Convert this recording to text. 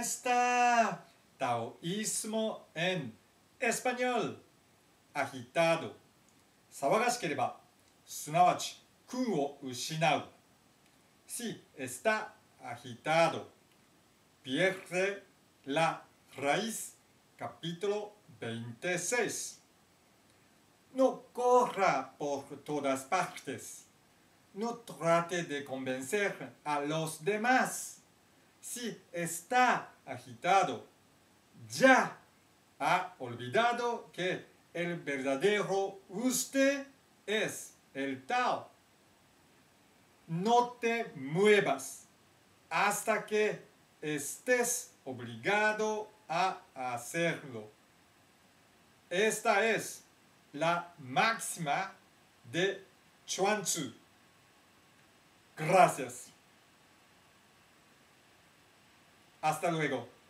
está. Taoísmo en español. Agitado. 騒がしければ、すなわち空を失う。Si está agitado, pierde la raíz. Capítulo 26. No corra por todas partes. No trate de convencer a los demás. Si está agitado, ya ha olvidado que el verdadero usted es el Tao. No te muevas hasta que estés obligado a hacerlo. Esta es la máxima de Chuang Tzu. Gracias. Hasta luego.